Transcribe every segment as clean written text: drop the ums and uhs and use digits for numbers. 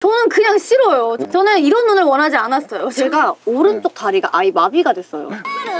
저는 그냥 싫어요. 저는 이런 눈을 원하지 않았어요. 제가 오른쪽 다리가 아예 마비가 됐어요.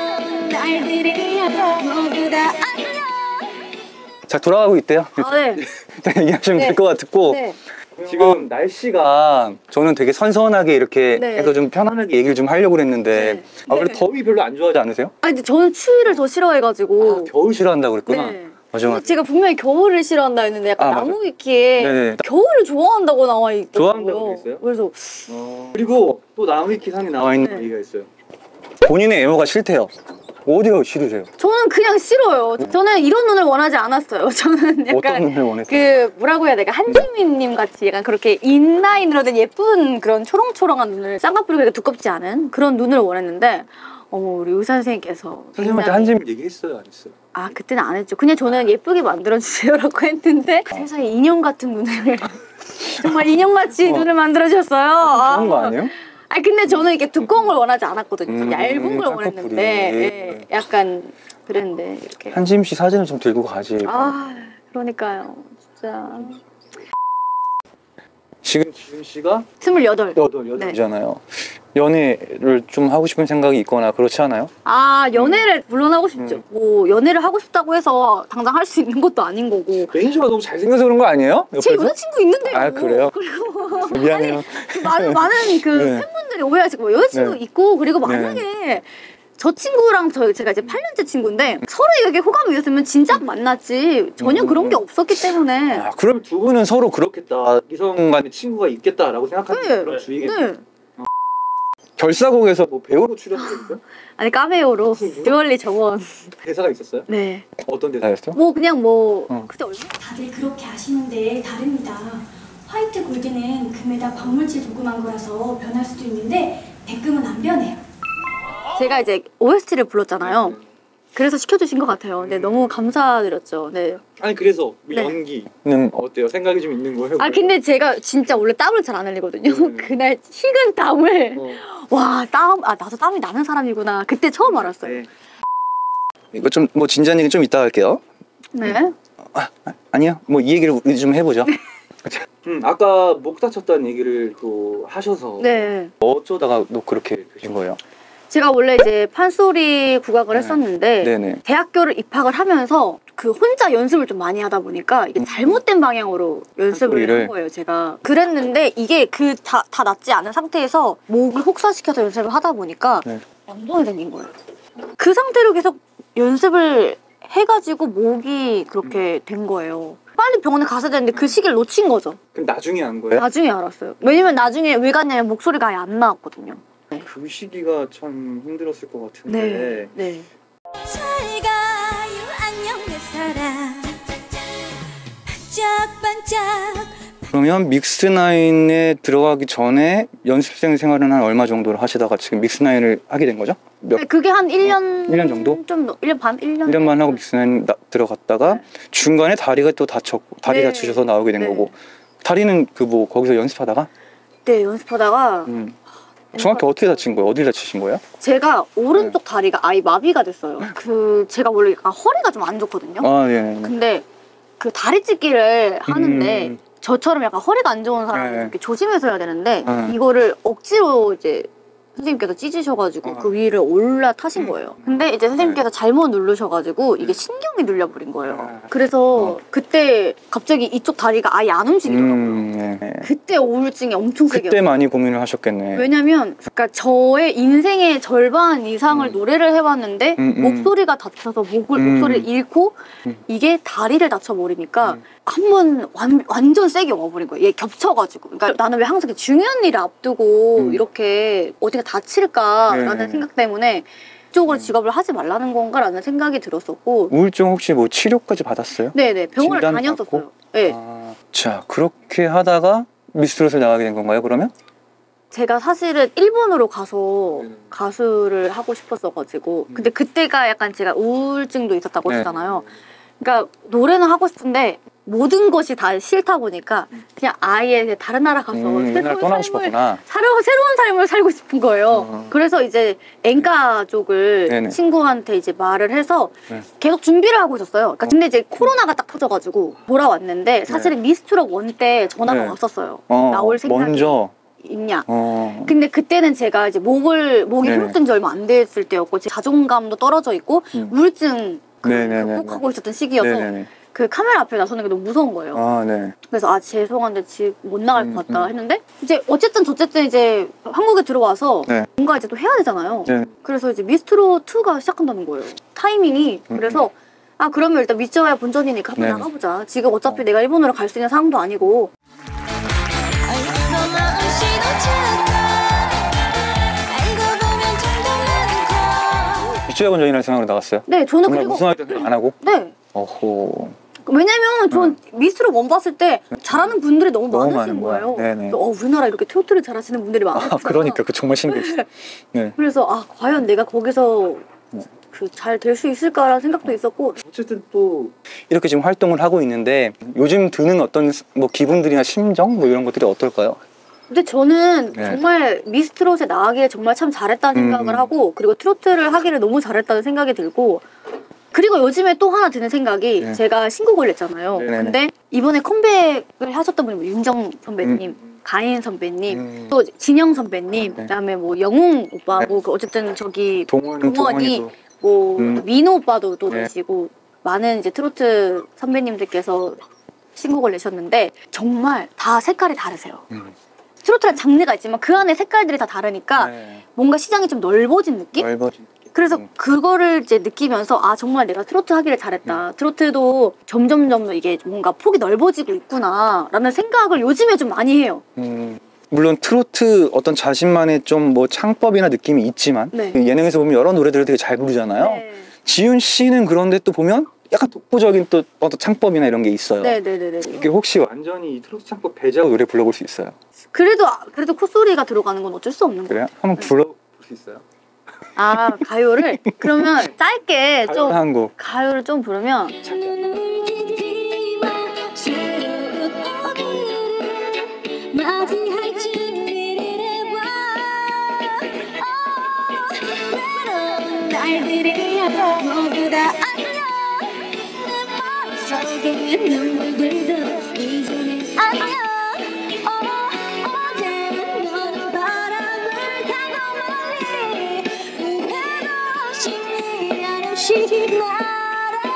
잘 돌아가고 있대요. 아, 네. 얘기하시면 될 것 같고. 네. 지금 날씨가 저는 되게 선선하게 이렇게 해서 좀 편안하게 얘기를 좀 하려고 그랬는데 원래 더위 별로 안 좋아하지 않으세요? 아니 근데 저는 추위를 더 싫어해가지고. 겨울 싫어한다고 그랬구나. 맞아. 제가 분명히 겨울을 싫어한다 했는데 약간 나무 위키에 네네. 겨울을 좋아한다고 나와 있더라고요. 좋아한다고 그랬어요? 그래서 그리고 또 나무 위키 상에 나와 있는 얘기가 있어요. 본인의 외모가 싫대요. 어디가 싫으세요? 저는 그냥 싫어요. 저는 이런 눈을 원하지 않았어요. 저는 약간 어떤 눈을 원했어요? 그 뭐라고 해야 될까, 한지민님 같이 약간 그렇게 인라인으로 된 예쁜 그런 초롱초롱한 눈을, 쌍꺼풀이 그렇게 두껍지 않은 그런 눈을 원했는데 우리 의사 선생님께서 선생님한테 한지민 얘기했어요, 안 했어요? 아, 그때는 안 했죠. 그냥 저는 예쁘게 만들어주세요라고 했는데 세상에 인형 같은 눈을 정말 인형같이 눈을 만들어주셨어요. 좋은 거 아니에요? 아니 근데 저는 이렇게 두꺼운 걸 원하지 않았거든요. 얇은 걸 원했는데 약간 그랬는데 이렇게. 한지민 씨 사진을 좀 들고 가지. 아, 그러니까요. 진짜. 지금 지윤 씨가 28이잖아요. 연애를 좀 하고 싶은 생각이 있거나 그렇지 않아요? 아, 연애를 물론 하고 싶죠. 뭐 연애를 하고 싶다고 해서 당장 할 수 있는 것도 아닌 거고. 매니저가 너무 잘생겨서 그런 거 아니에요? 제 여자친구 있는데요. 아, 그래요? 그리고 미안해요. 아니, 많은 그 팬분들이 오해하시고 여자친구 있고, 그리고 만약에 저 친구랑 제가 이제 8년째 친구인데 서로 이렇게 호감이 있었으면 진작 만났지 전혀 그런 게 없었기 때문에. 아, 그럼 두 분은 서로 그렇겠다. 이성 간에 친구가 있겠다라고 생각하는 그런 주의겠네요. 결사곡에서 뭐 배우로 출연했어요? 아니, 카메오로 듀얼리 저번 대사가 있었어요? 네. 어떤 대사였어요? 뭐 그냥 그때 얼마? 다들 그렇게 아시는데 다릅니다. 화이트 골드는 금에다 광물질 도금한 거라서 변할 수도 있는데 백금은 안 변해요. 제가 이제 OST를 불렀잖아요. 그래서 시켜주신 것 같아요. 네, 너무 감사드렸죠. 네. 아니 그래서 연기는 어때요? 생각이 좀 있는 거예요? 아, 근데 제가 진짜 원래 땀을 잘 안 흘리거든요. 그날 식은 땀을 와, 나도 땀이 나는 사람이구나. 그때 처음 알았어요. 이거 좀 뭐 진지한 얘기 좀 이따 할게요. 네. 아니요. 뭐 이 얘기를 우리 좀 해보죠. 아까 목 다쳤다는 얘기를 또 하셔서 어쩌다가 또 그렇게 되신 거예요? 제가 원래 이제 판소리 국악을 했었는데 대학교를 입학을 하면서 그 혼자 연습을 좀 많이 하다 보니까 이게 잘못된 방향으로 연습을 한 거예요, 제가. 그랬는데 이게 다 낫지 않은 상태에서 목을 혹사시켜서 연습을 하다 보니까 완전히 생긴 거예요. 그 상태로 계속 연습을 해가지고 목이 그렇게 된 거예요. 빨리 병원에 갔어야 되는데 그 시기를 놓친 거죠. 그럼 나중에 안 거예요? 나중에 알았어요. 왜냐면 나중에 왜 갔냐면 목소리가 아예 안 나왔거든요. 그 시기가 참 힘들었을 것 같은데. 네. 잘 가요 안녕 내 사랑 반짝반짝. 그러면 믹스9에 들어가기 전에 연습생 생활은 한 얼마 정도를 하시다가 지금 믹스9을 하게 된 거죠? 그게 한 1년 정도? 좀 1년 반? 1년 반 하고 믹스9 들어갔다가 중간에 다리가 또 다쳤고 다리 다치셔서 나오게 된 거고. 다리는 거기서 연습하다가? 네, 연습하다가 정확히 어떻게 다친 거예요? 어디 다치신 거예요? 제가 오른쪽 다리가 아예 마비가 됐어요. 제가 원래 허리가 좀 안 좋거든요. 근데 그 다리 찢기를 하는데 저처럼 약간 허리가 안 좋은 사람은 이렇게 조심해서 해야 되는데 이거를 억지로 이제 선생님께서 찢으셔가지고 그 위를 올라타신 거예요. 근데 이제 선생님께서 잘못 누르셔가지고 이게 신경이 눌려버린 거예요. 그래서 그때 갑자기 이쪽 다리가 아예 안 움직이더라고요. 그때 우울증이 엄청 세게 그때 많이 고민을 하셨겠네. 왜냐면 그러니까 저의 인생의 절반 이상을 노래를 해왔는데 목소리가 다쳐서 목소리를 잃고 이게 다리를 다쳐버리니까 한 번 완전 세게 와버린 거예요. 얘 겹쳐가지고. 그러니까 나는 왜 항상 중요한 일을 앞두고 이렇게 어디가 다칠까라는 생각 때문에 이쪽으로 직업을 하지 말라는 건가라는 생각이 들었었고. 우울증 혹시 뭐 치료까지 받았어요? 네네, 병원을 다녔었어요. 네. 자, 그렇게 하다가 미스트롯을 나가게 된 건가요, 그러면? 제가 사실은 일본으로 가서 가수를 하고 싶었어가지고 근데 그때가 약간 제가 우울증도 있었다고 했잖아요. 그러니까 노래는 하고 싶은데 모든 것이 다 싫다 보니까 그냥 아예 다른 나라 가서 떠나고 싶었구나. 새로운 삶을 살고 싶은 거예요. 그래서 이제 엔카 쪽을 네네. 친구한테 이제 말을 해서 네. 계속 준비를 하고 있었어요. 그러니까 근데 이제 코로나가 딱 터져가지고 돌아왔는데 사실은 미스트롯 1 때 전화가 네. 왔었어요. 나올 생각이 먼저 있냐. 근데 그때는 제가 이제 목이 네네. 회복된 지 얼마 안 됐을 때였고 제 자존감도 떨어져 있고 우울증 극복하고 있었던 시기여서 네네네. 그 카메라 앞에 나서는 게 너무 무서운 거예요. 네. 그래서 죄송한데 지금 못 나갈 것 같다 했는데 이제 어쨌든 이제 한국에 들어와서 네. 뭔가 이제 또 해야 되잖아요. 네. 그래서 이제 미스트롯 2가 시작한다는 거예요. 타이밍이. 그래서 그러면 일단 미츠와야 본전이니까 한번 네. 나가보자. 지금 어차피 내가 일본으로 갈 수 있는 상황도 아니고. 미츠와야 본전이라는 생각으로 나갔어요? 네, 저는 정말 그리고 우승할 때 생각 안 하고? 네. 어호. 왜냐면 전 미스트롯 1 봤을 때 잘하는 분들이 너무 많으신 많은 거야. 거예요. 네네. 우리나라 이렇게 트로트를 잘하시는 분들이 많았구나. 그러니까 그 정말 신기했어요. 네. 그래서 과연 내가 거기서 잘 될 수 있을까라는 생각도 있었고. 어쨌든 또 이렇게 지금 활동을 하고 있는데 요즘 드는 어떤 뭐 기분들이나 심정 뭐 이런 것들이 어떨까요? 근데 저는 네. 정말 미스트롯에 나가기에 정말 참 잘했다는 생각을 하고 그리고 트로트를 하기를 너무 잘했다는 생각이 들고 그리고 요즘에 또 하나 드는 생각이 네. 제가 신곡을 냈잖아요. 네네네. 근데 이번에 컴백을 하셨던 분이 뭐 윤정 선배님, 가인 선배님, 또 진영 선배님, 네. 그다음에 뭐 영웅 오빠고 그 어쨌든 저기 동원이 뭐 민호 오빠도 또 네. 계시고 많은 이제 트로트 선배님들께서 신곡을 내셨는데 정말 다 색깔이 다르세요. 트로트란 장르가 있지만 그 안에 색깔들이 다 다르니까 네. 뭔가 시장이 좀 넓어진 느낌? 그래서 그거를 이제 느끼면서 정말 내가 트로트 하기를 잘했다. 트로트도 점점 이게 뭔가 폭이 넓어지고 있구나 라는 생각을 요즘에 좀 많이 해요. 물론 트로트 어떤 자신만의 좀 뭐 창법이나 느낌이 있지만 네. 예능에서 보면 여러 노래들을 되게 잘 부르잖아요. 네. 지윤 씨는 그런데 또 보면 약간 독보적인 또 어떤 창법이나 이런 게 있어요. 네네네. 이게 혹시 완전히 이 트로트 창법 배제하고 노래 불러볼 수 있어요? 그래도 콧소리가 들어가는 건 어쩔 수 없는 거예요. 그래요? 한번 불러볼 수 있어요? 가요를 그러면 짧게 좀 한 곡. 가요를 좀 부르면 맞이할 준비를 해봐 외로운 날들이야 모두 다 안녕 내 머릿속에 눈물들도 이제는 안녕 어제는 너는 바람을 타고 멀리 그래도 심리한 없이 날아가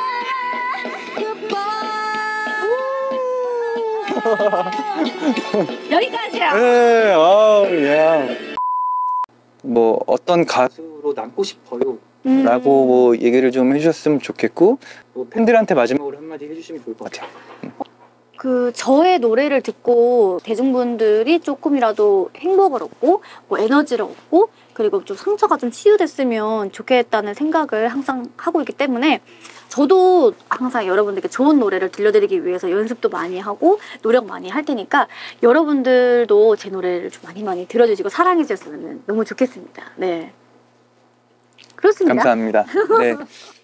여기까지야. 네, 뭐 어떤 가수로 남고 싶어요 라고 뭐 얘기를 좀 해주셨으면 좋겠고 뭐 팬들한테 마지막으로 한마디 해주시면 좋을 것 같아요. 저의 노래를 듣고 대중분들이 조금이라도 행복을 얻고 뭐 에너지를 얻고 그리고 좀 상처가 좀 치유됐으면 좋겠다는 생각을 항상 하고 있기 때문에 저도 항상 여러분들께 좋은 노래를 들려드리기 위해서 연습도 많이 하고 노력 많이 할 테니까 여러분들도 제 노래를 좀 많이 들어주시고 사랑해 주셨으면 너무 좋겠습니다. 네, 그렇습니다. 감사합니다. 네.